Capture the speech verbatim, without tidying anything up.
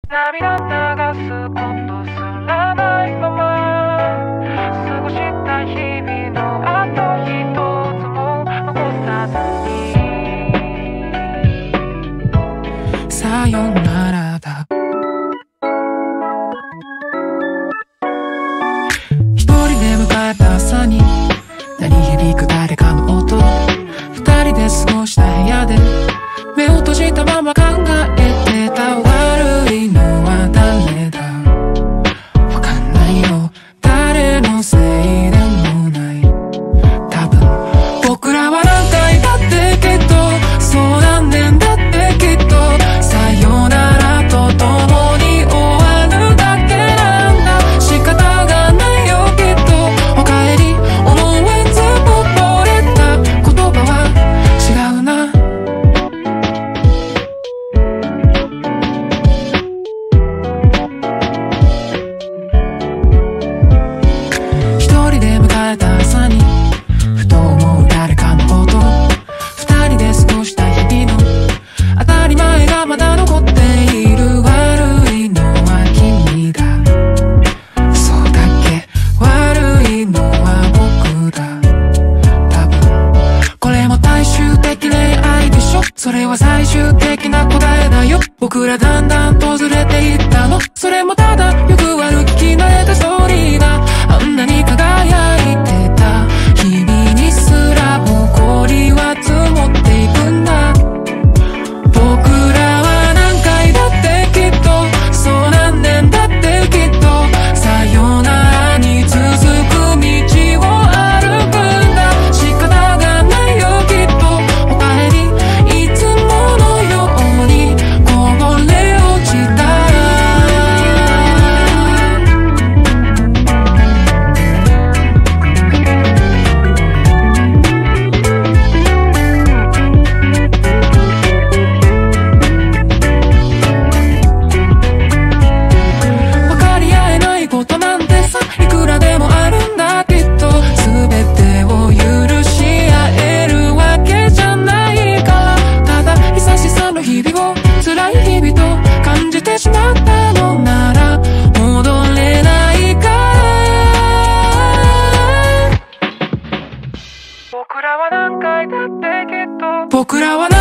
涙流すことすらないまま過ごした日々のあと一つも残さずにさよならだ。一人で迎えた朝に鳴り響く誰かの音、二人で過ごした部屋で目を閉じたまま考えてた。悪いのは誰だわかんないよ、誰のせいでもない。多分僕らは何回だってきっと、そう何年だってきっと、さよならとともに終わるだけなんだ。仕方がないよきっと、おかえり思えずぼれた言葉は違うな。一人で迎えた朝にふと思う誰かのこと、二人で過ごした日々の当たり前がまだ残っている。悪いのは君だ、そうだっけ、悪いのは僕だ。多分これも最終的恋愛でしょ、それは最終的な答えだよ。僕らだんだんとずれていったの、それもただよくある聞き慣れたストーリーだ。あんなに輝いてた日々にすら誇りは積もっていくんだ。僕らは何回だってきっと、そう何年だってきっと、さよならに続く道を歩くんだ。仕方がないよきっと、おかえりいつものようにこぼれ落ちた。分かり合えないことなんてさ、いくらでもあるんだきっと。全てを許し合えるわけじゃないから、ただ久しさの日々を辛い日々と感じてしまったのなら戻れないから。僕らは何回だってきっと、僕らは